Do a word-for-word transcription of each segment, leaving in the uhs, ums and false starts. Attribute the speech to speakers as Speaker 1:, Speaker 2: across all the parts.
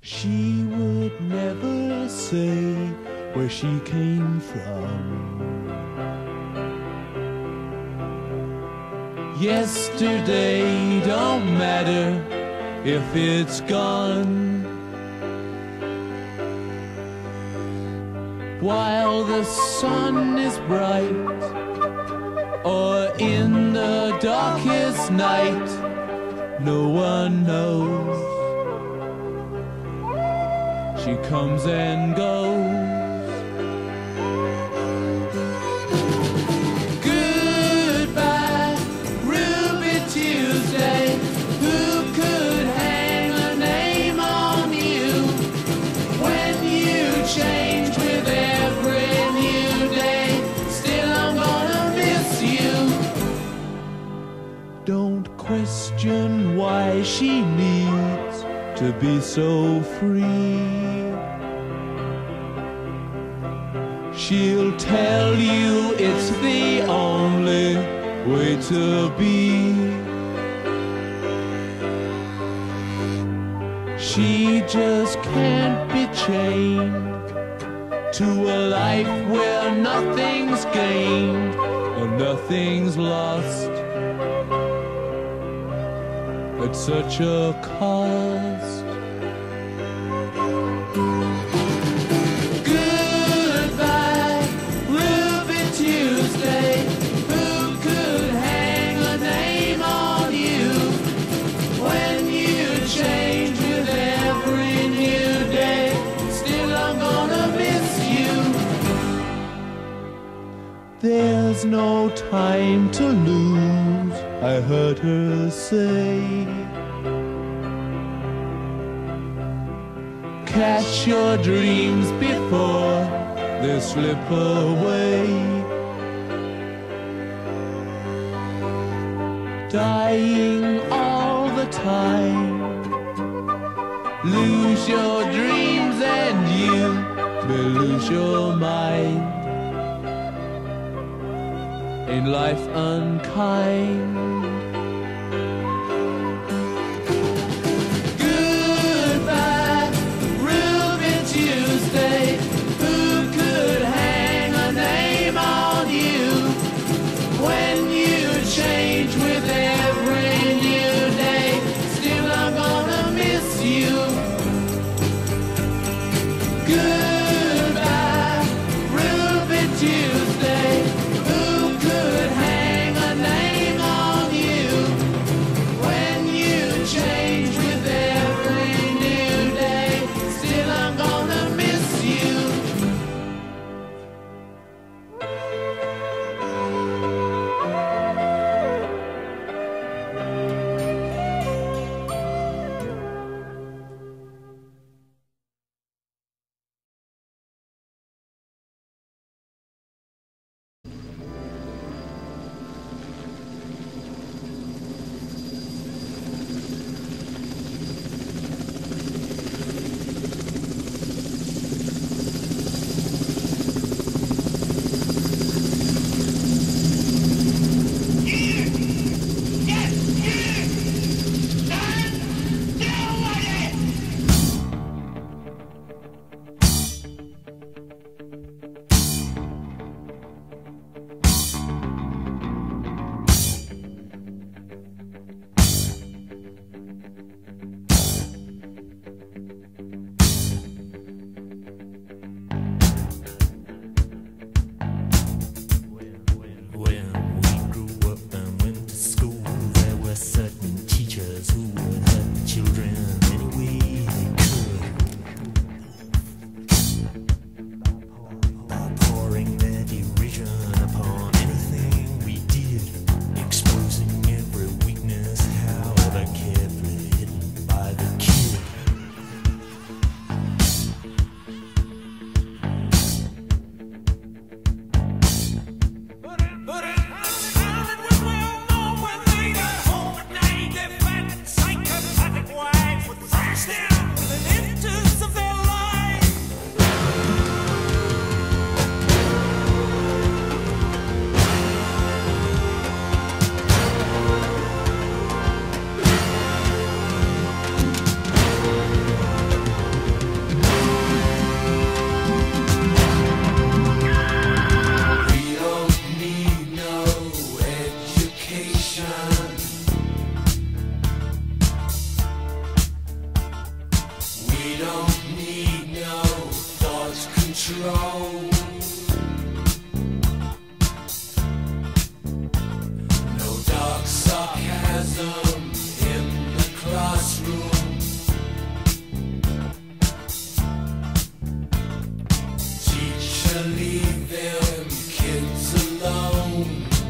Speaker 1: She would never say where she came from. Yesterday don't matter if it's gone. While the sun is bright, or in the darkest night, no one knows. She comes and goes. Goodbye, Ruby Tuesday. Who could hang a name on you when you change with every new day? Still, I'm gonna miss you. Don't question why she needs to be so free. She'll tell you it's the only way to be. She just can't be chained to a life where nothing's gained and nothing's lost at such a cost. There's no time to lose, I heard her say. Catch your dreams before they slip away. Dying all the time. Lose your dreams and you may lose your mind. Ain't life unkind? Goodbye, Ruby Tuesday. Who could hang a name on you when you change with every new day? Still, I'm gonna miss you. Goodbye, Ruby Tuesday.
Speaker 2: control. No dark sarcasm in the classroom. Teacher, leave them kids alone.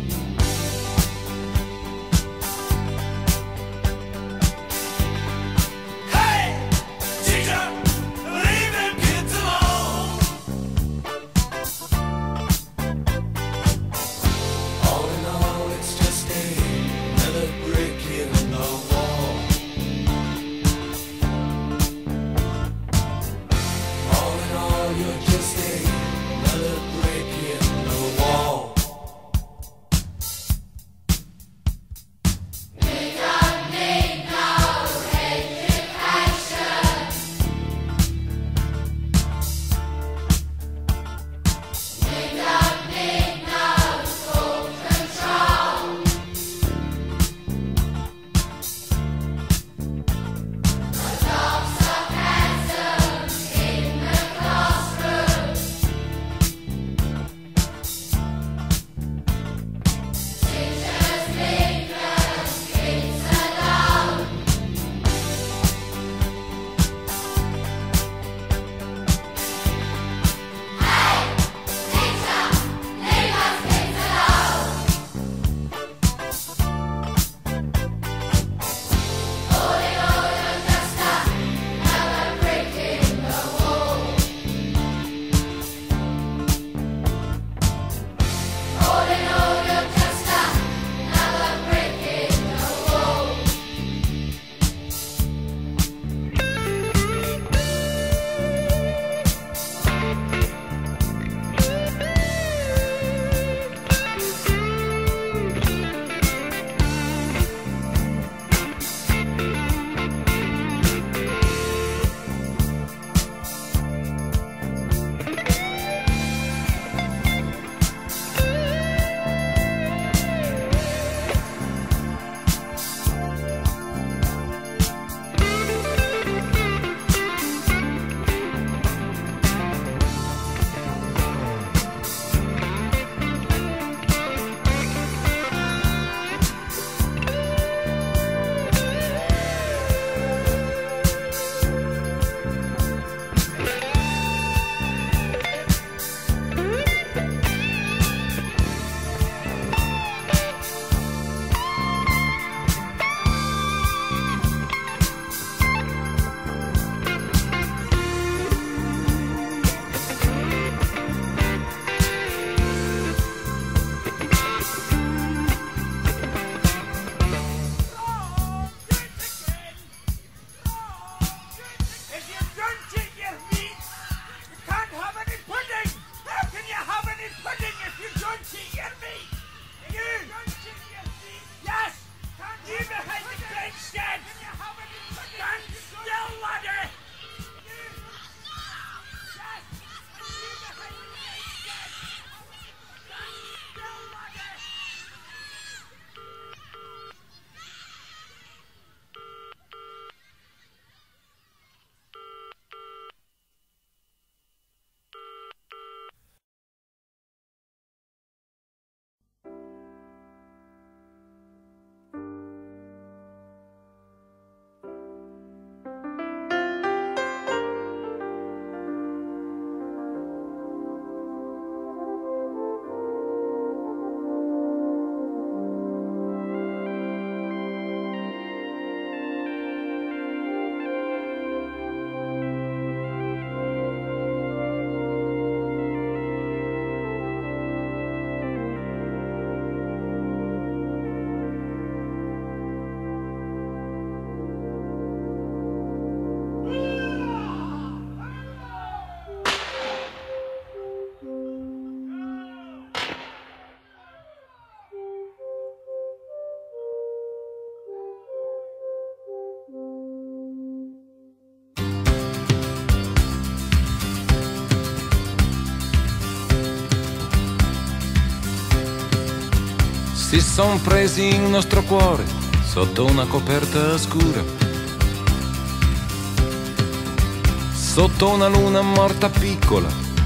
Speaker 3: Si son presi il nostro cuore sotto una coperta scura, sotto una luna morta piccola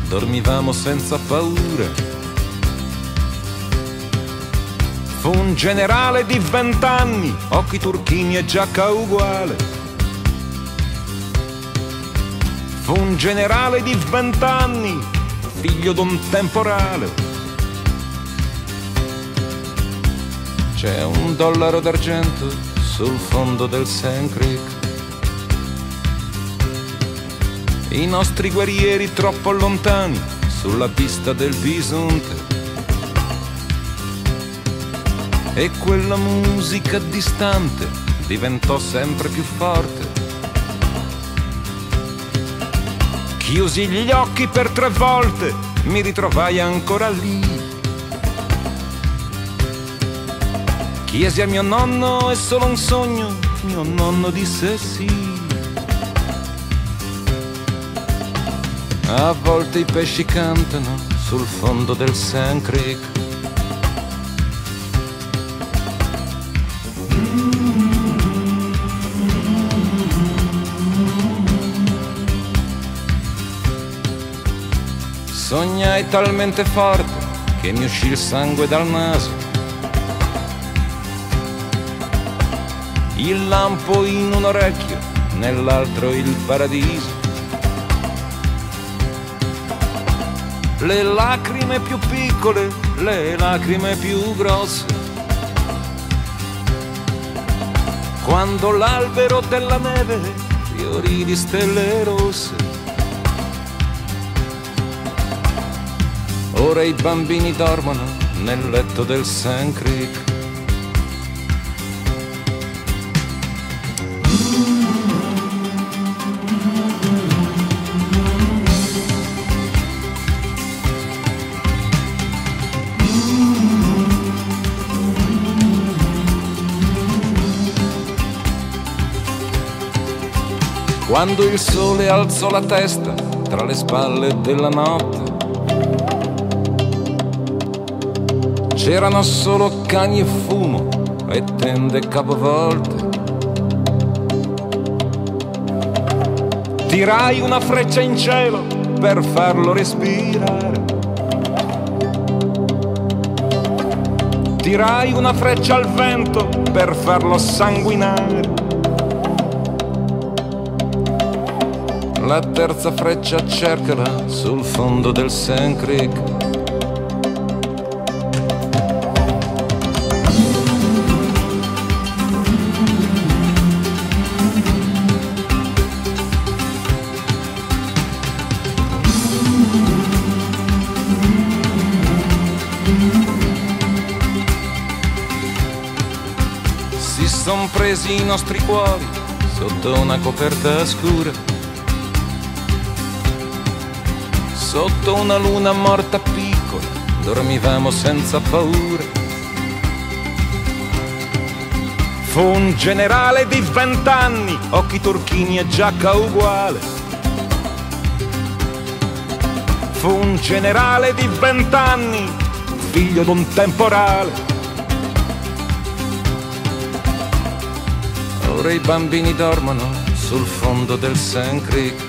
Speaker 3: dormivamo senza paura. Fu un generale di vent'anni, occhi turchini e giacca uguale. Fu un generale di vent'anni, figlio d'un temporale. C'è un dollaro d'argento sul fondo del Sand Creek. I nostri guerrieri troppo lontani sulla pista del bisonte. E quella musica distante diventò sempre più forte. Chiusi gli occhi per tre volte, mi ritrovai ancora lì. Chiesi a mio nonno, è solo un sogno, mio nonno disse sì. A volte i pesci cantano sul fondo del Sand Creek. Sognai talmente forte che mi uscì il sangue dal naso. Il lampo in un orecchio, nell'altro il paradiso. Le lacrime più piccole, le lacrime più grosse. Quando l'albero della neve fiorì di stelle rosse. Ora i bambini dormono nel letto del Sand Creek. Quando il sole alzò la testa tra le spalle della notte, c'erano solo cani e fumo e tende capovolte. Tirai una freccia in cielo per farlo respirare. Tirai una freccia al vento per farlo sanguinare. La terza freccia cercala sul fondo del Sand Creek. Si son presi i nostri cuori sotto una coperta scura. Sotto una luna morta piccola, dormivamo senza paura. Fu un generale di vent'anni, occhi turchini e giacca uguale. Fu un generale di vent'anni, figlio d'un temporale. Ora i bambini dormono sul fondo del Sand Creek.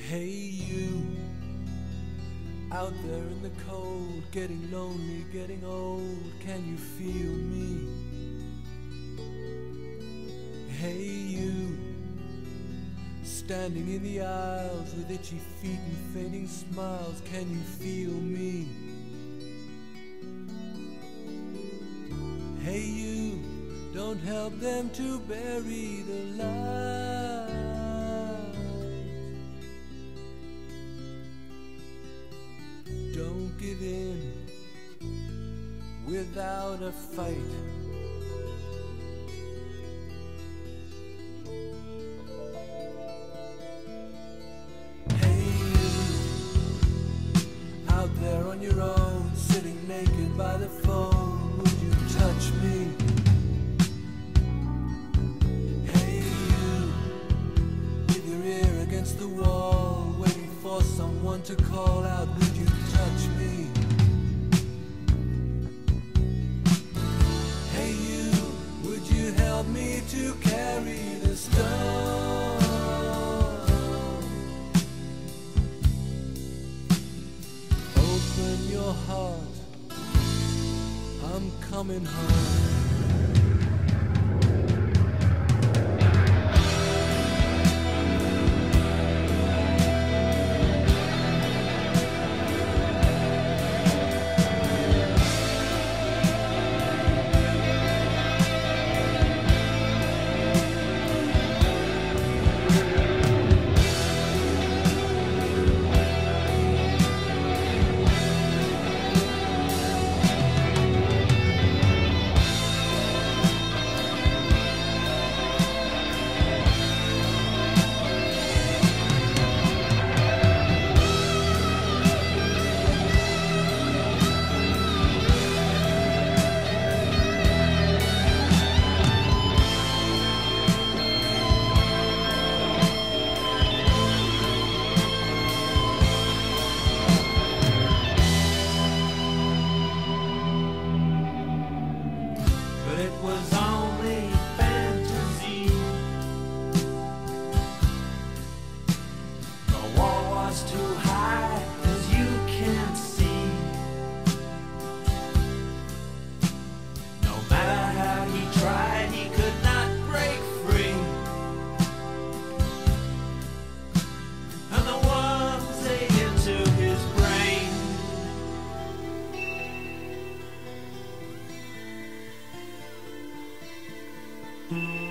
Speaker 2: Hey you, out there in the cold, getting lonely, getting old, can you feel me? Hey you, standing in the aisles with itchy feet and fading smiles, can you feel me? Hey you, don't help them to bury the light. Don't give in without a fight. Hey you, out there on your own, sitting naked by the phone, would you touch me? Hey you, with your ear against the wall, waiting for someone to call out, would you touch me? Hey you, would you help me to carry the stone? Open your heart, I'm coming home. But it was only fantasy. The wall was too high, as you can see. No matter how he tried, he could not break free. And the ones they into his brain. Mm-hmm.